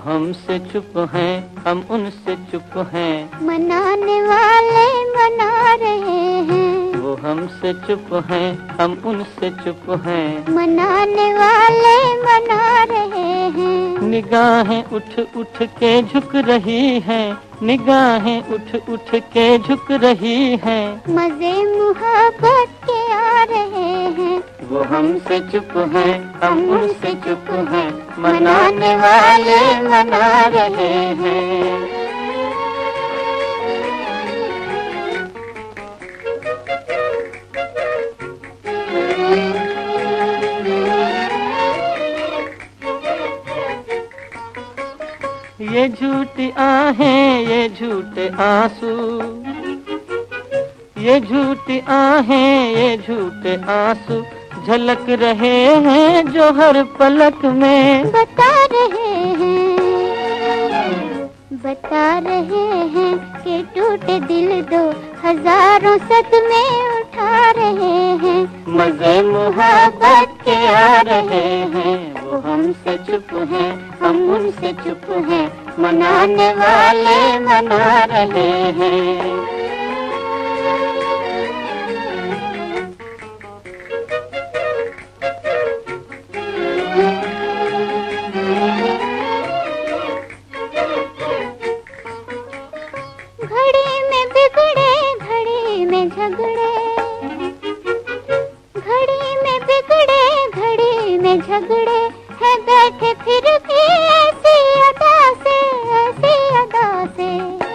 हमसे चुप हैं, हम उनसे चुप हैं। मनाने वाले मना रहे हैं। वो हमसे चुप हैं, हम उनसे चुप हैं। मनाने वाले मना रहे हैं। निगाहें उठ उठ के झुक रही हैं, निगाहें उठ उठ के झुक रही हैं। मजे मुहब्बत के आ रहे हैं। वो हमसे चुप हैं, हम उनसे चुप हैं। मनाने वाले मना रहे हैं। ये झूठी आहें, ये झूठे आंसू, ये झूठी आहें, ये झूठे आंसू झलक रहे हैं जो हर पलक में। बता रहे हैं कि टूटे दिल दो हजारों सदमे उठा रहे हैं। मजे मुहब्बत के आ रहे हैं। वो हमसे चुप हैं, हम उनसे चुप हैं। मनाने वाले मना रहे हैं। घड़ी में बिगड़े, घड़ी में झगड़े, घड़ी में बिगड़े, घड़ी में झगड़े है बैठे फिर भी ऐसी अदा से, ऐसी अदा से।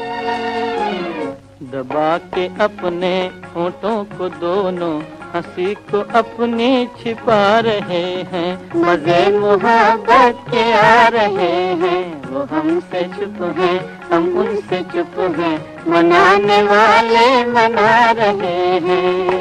दबा के अपने होठों को दोनों हंसी को अपनी छिपा रहे हैं। मजे मुहब्बत के आ रहे हैं। वो हमसे चुप हैं, हम उनसे चुप हैं। मनाने वाले मना रहे हैं।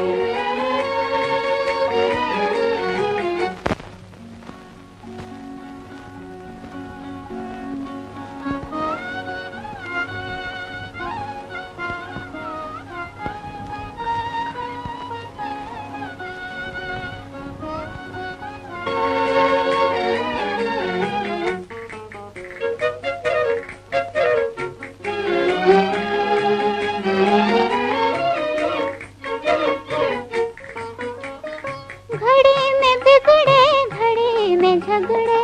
घड़ी में बिगड़े, घड़ी में झगड़े,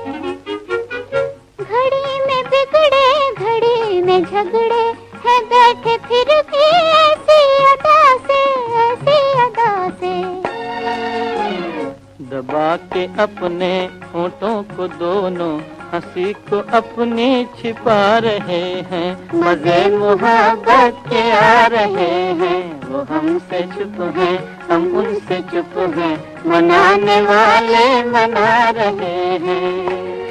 घड़ी में बिगड़े, घड़ी में झगड़े है बैठे फिर भी ऐसी अदा से, ऐसी अदा से। दबा के अपने होठों को दोनों हंसी को अपनी छिपा रहे हैं। मजे मुहब्बत के आ रहे हैं। वो हमसे चुप हैं, हम उनसे चुप हैं। मनाने वाले मना रहे हैं।